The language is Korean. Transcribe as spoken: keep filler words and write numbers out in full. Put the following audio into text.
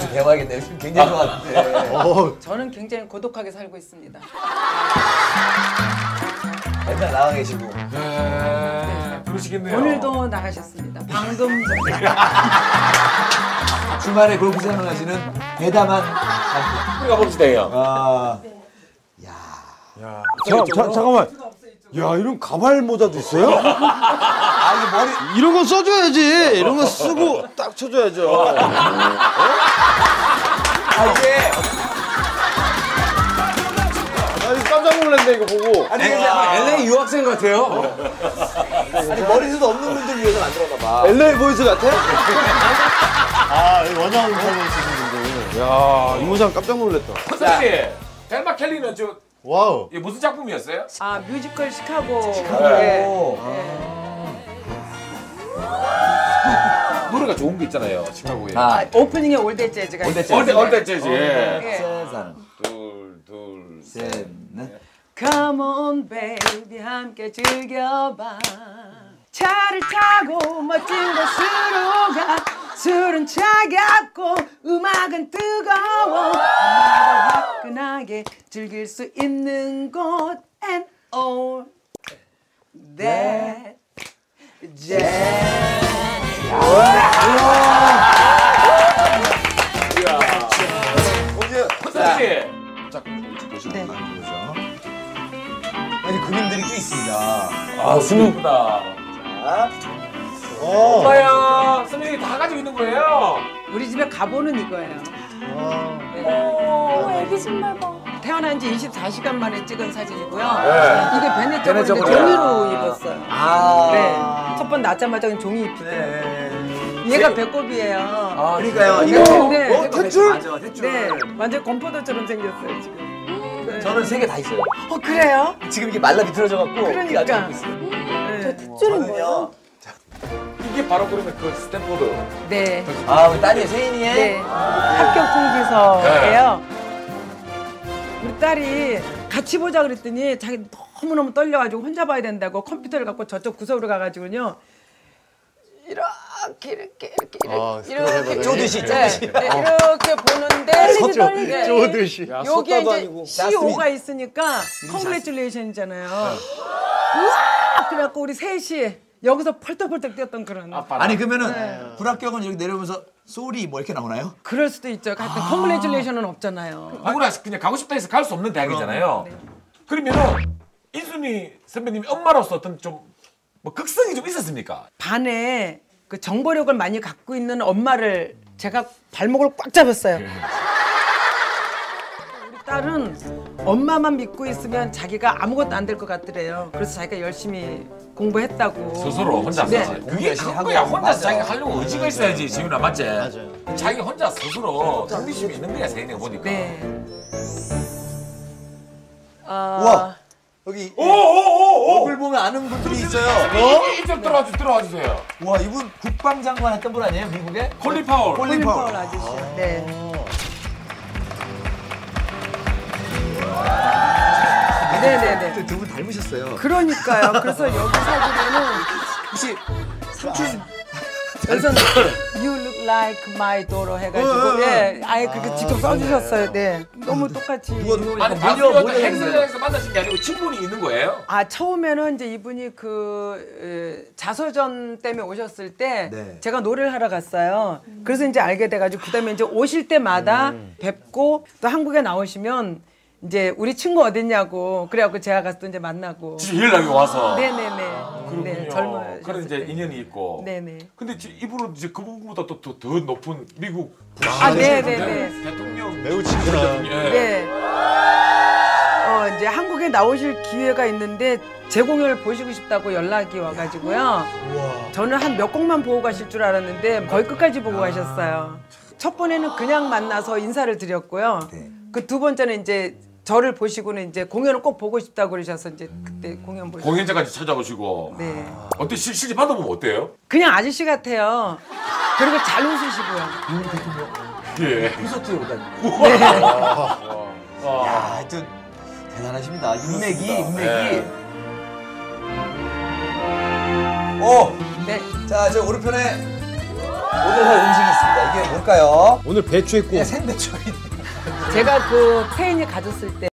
같이 배워야겠네요. 지금 굉장히 좋았는데. 어, 저는 굉장히 고독하게 살고 있습니다. 맨날 나와 계시고. 네, 그러시겠네요. 오늘도 나가셨습니다. 방금 전에. 주말에 골프장을 하시는 대담한 남편. 우리 가봅시다, 형. 아, 야, 자, 자, 잠깐만. 야, 이런 가발 모자도 있어요? 아 이게 머리. 이런 거 써줘야지. 이런 거 쓰고 딱 쳐줘야죠. 어? 아 이게. 아니, 깜짝 놀랐네, 이거 보고. 아니 이게 엘에이 유학생 같아요. 아니 머리숱 없는 분들 위해서 만들었나 봐. 엘에이 보이스 같아? 아, 원형 사진 쓰신 분들. 야, 이 모장 깜짝 놀랐다. 선생님, 델마 켈리는 저 와우. 이게 무슨 작품이었어요? 아 뮤지컬 시카고. 네. 오. 노래가 좋은 게 있잖아요, 시카고에. 아, 오프닝에 올드 재즈가 올드 있어요. 재즈. 얼대 얼대 재즈. 예. 예. 세상. 둘, 둘, 셋, 넷. Come on baby 함께 즐겨봐. 차를 타고 멋진 곳으로 가. 술은 차갑고 음악은 뜨거워. 엄마가 화끈하게 즐길 수 있는 곳. And all that jazz. 선생님. 자, 보시고. 네. 아니 그림들이 꽤 있습니다. 아, 스누프다. 어. 오빠야, 선생님이 다 가지고 있는 거예요. 우리 집에 가보는 이거예요. 오, 애기 신발 봐. 태어난 지 이십사 시간 만에 찍은 사진이고요. 네. 이게 베네 베네 저번에 저번에. 종이로 입었어요. 아. 네. 첫 번 낳자마자 종이 입히고. 네. 얘가 배꼽이에요. 아, 그러니까요. 네. 이거. 네. 어, 탯줄? 맞아, 탯줄. 네. 완전 건포도처럼 생겼어요, 지금. 네. 저는 세 개 다 있어요. 어, 그래요? 지금 이게 말라 비틀어져 갖고. 그러니까. 아직 있어요. 저 네. 탯줄은 뭐예요? 이게 바로 그러면 그 스탠포드. 네. 아, 우리 딸이 세인이의. 네. 합격 통지서예요. 우리 딸이 같이 보자 그랬더니 자기 너무너무 떨려가지고 혼자 봐야 된다고 컴퓨터를 갖고 저쪽 구석으로 가가지고요. 이렇게 이렇게 이렇게 아, 이렇게 이렇게 쪼듯이, 네, 쪼듯이. 네, 이렇게 보는데 서쪽, 네. 쪼듯이. 야, 여기에 섰다도 이제 아니고. 씨오가 있으니까 컨그레츄레이션이잖아요. 우와! 그래갖고 우리 셋이 여기서 펄떡펄떡 뛰었던 그런. 아니 그러면은 불합격은 여기 내려오면서 소리 뭐 이렇게 나오나요? 그럴 수도 있죠. 하여튼 컨그레츄레이션은 없잖아요. 누구나 그냥 가고 싶다 해서 갈 수 없는 대학이잖아요. 네. 그러면은 인순이 선배님이 엄마로서 어떤 좀 뭐 극성이 좀 있었습니까? 반에 그 정보력을 많이 갖고 있는 엄마를 제가 발목을 꽉 잡았어요. 우리 딸은 엄마만 믿고 있으면 자기가 아무것도 안 될 것 같더래요. 그래서 자기가 열심히 공부했다고. 스스로 혼자서. 네. 그게 열심히 큰 하고. 거야. 혼자서 맞아. 자기가 하려고 의지가 있어야지. 지훈아 맞지? 맞아요. 자기 혼자 스스로 자부심이 있는 거야. 세인이가 보니까. 네. 아, 우와. 여기 오오오오. 얼굴 보면 아는 분들이 있어요. 어? 이쪽 들어와 주 들어와 주세요. 와, 이분 국방장관 했던 분 아니에요? 미국에? 콜린 파월. 콜린 폴 파월. 아저씨. 네. 네네네. 두 분 닮으셨어요. 그러니까요. 그래서 여기 사진에는 혹시 삼촌 그래서 You look like my daughter 해가지고 예, 아예 그렇게 직접 써주셨어요. 네, 너무 똑같이. 누가 누구 아니 모녀 가수가 모녀 행사장에서 만나신 게 아니고 친분이 있는 거예요? 아 처음에는 이제 이분이 그 에, 자서전 때문에 오셨을 때 네. 제가 노래를 하러 갔어요. 그래서 이제 알게 돼가지고 그다음에 이제 오실 때마다 뵙고 또 한국에 나오시면 이제 우리 친구 어딨냐고 그래갖고 제가 가서 또 이제 만나고. 진짜 연락이 와서. 네네네. 그렇군요. 네, 젊어요. 그런 이제 인연이 있고. 네네. 근데 지- 이분은 이제 그분보다 또 더 더 높은 미국 아, 네네네. 대통령 매우 친근한. 예. 네. 어, 이제 한국에 나오실 기회가 있는데 제 공연을 보시고 싶다고 연락이 와가지고요. 저는 한 몇 곡만 보고 가실 줄 알았는데 거의 끝까지 보고 가셨어요. 첫 번에는 그냥 만나서 인사를 드렸고요. 네. 그 두 번째는 이제 저를 보시고는 이제 공연을 꼭 보고 싶다고 그러셔서 이제 그때 공연 보시고. 공연장까지 찾아오시고. 네. 어때 실- 실제 받아보면 어때요? 그냥 아저씨 같아요. 그리고 잘 웃으시고요. 예. 콘서트에 오다니. 네. 야, 하여튼 대단하십니다. 인맥이 인맥이. 네. 오, 네. 자, 저 오른편에 오늘 할 음식이 있습니다. 이게 뭘까요? 오늘 배추의 꿈. 예, 생배추. 제가 그 태인이 가졌을 때